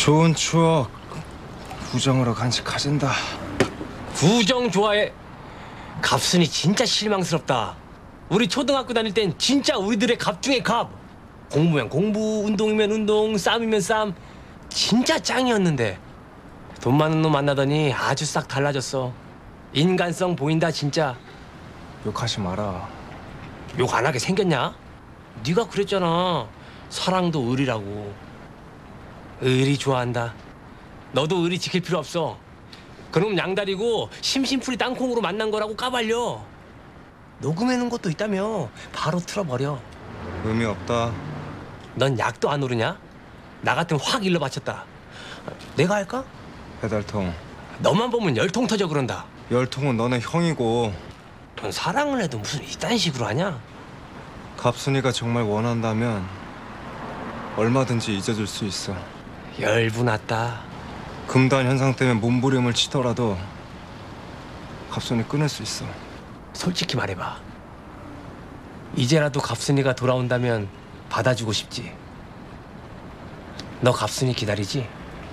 좋은 추억 부정으로 간직하진다. 부정 좋아해. 갑순이 진짜 실망스럽다. 우리 초등학교 다닐 땐 진짜 우리들의 갑 중에 갑. 공부면 공부, 운동이면 운동, 싸움이면 싸움. 진짜 짱이었는데 돈 많은 놈 만나더니 아주 싹 달라졌어. 인간성 보인다 진짜. 욕하지 마라. 욕 안 하게 생겼냐? 네가 그랬잖아. 사랑도 의리라고. 의리 좋아한다. 너도 의리 지킬 필요 없어. 그놈 양다리고 심심풀이 땅콩으로 만난 거라고 까발려. 녹음해놓은 것도 있다며. 바로 틀어버려. 의미 없다. 넌 약도 안 오르냐? 나 같으면 확 일러 바쳤다. 내가 할까? 배달통. 너만 보면 열통 터져 그런다. 열통은 너네 형이고. 넌 사랑을 해도 무슨 이딴 식으로 하냐? 갑순이가 정말 원한다면 얼마든지 잊어줄 수 있어. 열분났다. 금단 현상 때문에 몸부림을 치더라도 갑순이 끊을 수 있어. 솔직히 말해봐. 이제라도 갑순이가 돌아온다면 받아주고 싶지. 너 갑순이 기다리지?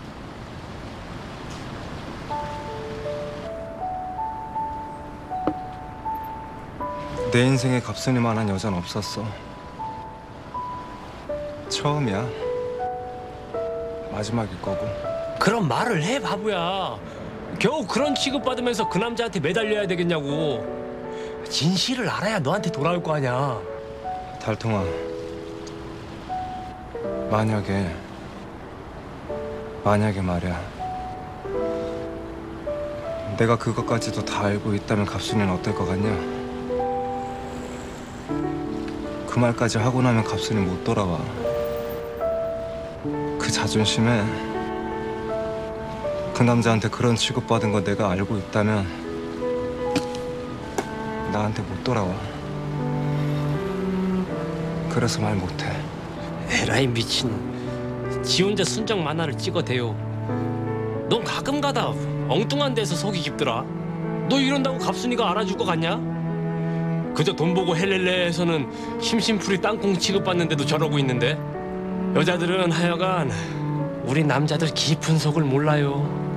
내 인생에 갑순이만한 여자는 없었어. 처음이야. 마지막일 거고. 그런 말을 해, 바보야. 겨우 그런 취급받으면서 그 남자한테 매달려야 되겠냐고. 진실을 알아야 너한테 돌아올 거 아니야. 달통아, 만약에 말이야, 내가 그것까지도 다 알고 있다면 갑순이는 어떨 것 같냐? 그 말까지 하고 나면 갑순이 못 돌아와. 그 자존심에 그 남자한테 그런 취급받은 거 내가 알고 있다면 나한테 못 돌아와. 그래서 말 못해. 에라이 미친. 지 혼자 순정 만화를 찍어대요. 넌 가끔가다 엉뚱한 데서 속이 깊더라. 너 이런다고 갑순이가 알아줄 것 같냐? 그저 돈 보고 헬렐레 해서는 심심풀이 땅콩 취급받는데도 저러고 있는데 여자들은 하여간 우리 남자들 깊은 속을 몰라요.